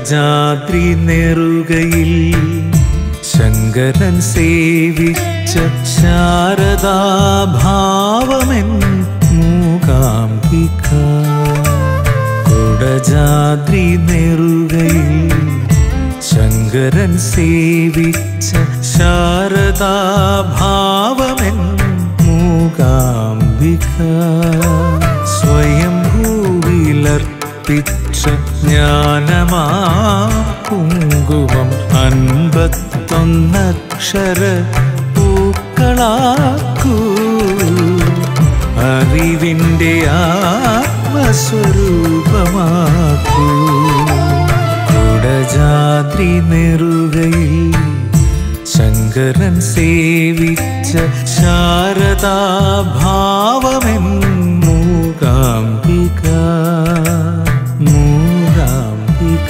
കുടജാദ്രി നെറുകയിൽ ശങ്കരൻ സേവിച്ച ശാരദാഭാവമെൻ മൂകാംബിക. കുടജാദ്രി നെറുകയിൽ ശങ്കരൻ സേവിച്ച ശാരദാഭാവമെൻ മൂകാംബിക. സ്വയംഭൂവിലർപ്പിച്ച ജ്ഞാനമാ കുങ്കുമം 51 പൂക്കളാക്കൂ. അറിവിൻ്റെ ആത്മസ്വരൂപമാക്കൂ. കുടജാദ്രി നെറുകയിൽ ശങ്കരൻ സേവിച്ച ശാരദാഭാവമെൻ മൂകാംബിക. മൂകാംബിക.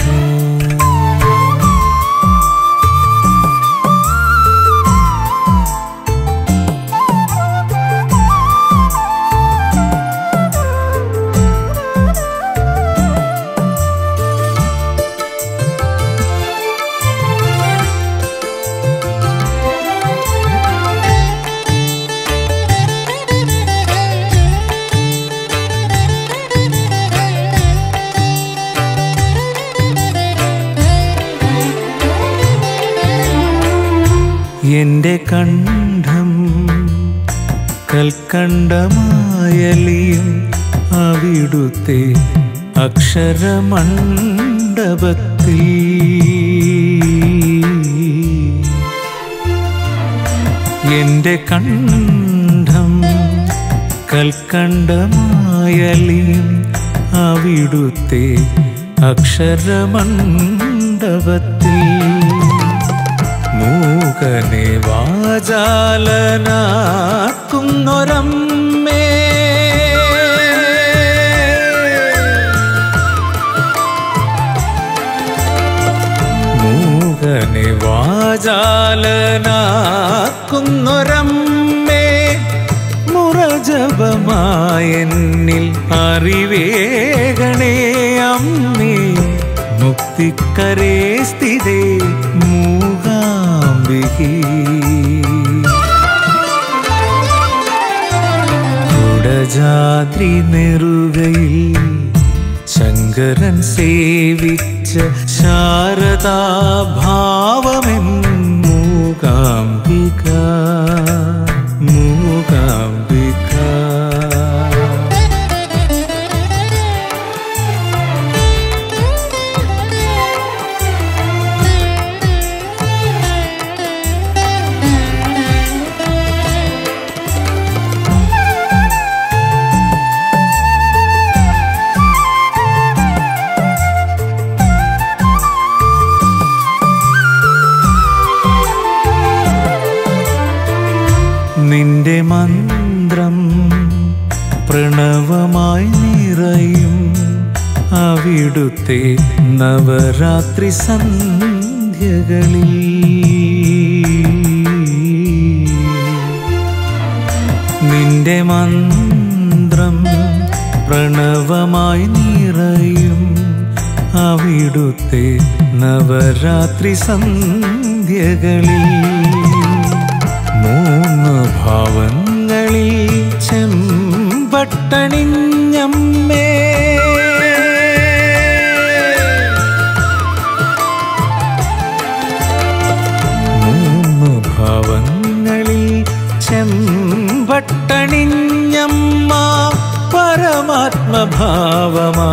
എൻ്റെ കണ്ഠം കൽക്കണ്ടമായലിയും അവിടുത്തെ അക്ഷരമണ്ഡപത്തിൽ. എൻ്റെ കണ്ഠം കൽക്കണ്ടമായലിയും അവിടുത്തെ അക്ഷരമണ്ഡപത്തിൽ. മൂകനെ വാചാലനാക്കുന്നൊരമ്മേ, മൂകനെ വാചാലനാക്കുന്നൊരമ്മേ, മുറജപമായെന്നിൽ അറിവേകണേ അമ്മേ. മുക്തിക്കരേ സ്ഥിതേ മൂകാംബികേ. കുടജാദ്രി നെറുകയിൽ ശങ്കരൻ സേവിച്ച ശാരദാഭാവമെൻ മൂകാംബിക. മൂകാംബിക. നിന്റെ മന്ത്രം പ്രണവമായി നിറയും അവിടുത്തെ നവരാത്രി സന്ധ്യകളിൽ. നിന്റെ മന്ത്രം പ്രണവമായി നിറയും അവിടുത്തെ നവരാത്രി സന്ധ്യകളിൽ. 3 ഭാവങ്ങളിൽ ചെമ്പട്ടണിഞ്ഞമ്മേ, 3 ഭാവങ്ങളിൽ ചെമ്പട്ടണിഞ്ഞമ്മ. പരമാത്മഭാവമാ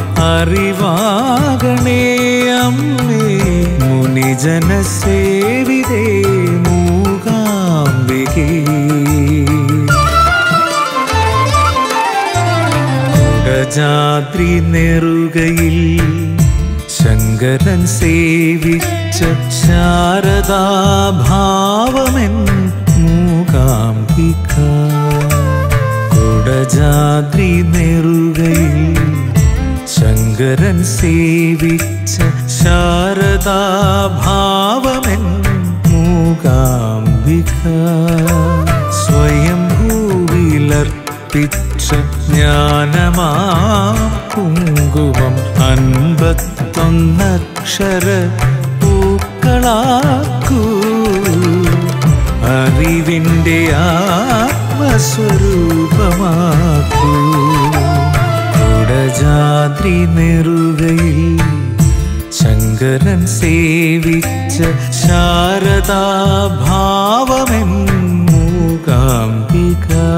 അറിവാകണേ അമ്മേ. മുനിജന സേവിതേ മൂകാംബികേ. കുടജാദ്രി നെറുകയിൽ ശങ്കരൻ സേവിച്ച ശാരദാഭാവമെൻ മൂകാംബിക. കുടജാദ്രി നെറുകയിൽ ശങ്കരൻ സേവിച്ച ശാരദാഭാവമെൻ മൂകാംബിക. സ്വയംഭൂവിലർപ്പിച്ച ജ്ഞാനമാ കുങ്കുമം 51 അക്ഷര പൂക്കളാക്കൂ അറിവിൻ്റെ ആത്മസ്വരൂപമാക്കൂ കുടജാദ്രി നെറുകയിൽ ശങ്കരൻ സേവിച്ച ശാരദാഭാവമെൻ മൂകാംബിക